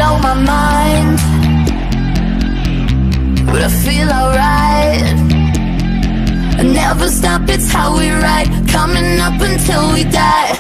out my mind, but I feel alright. I never stop, it's how we ride, coming up until we die.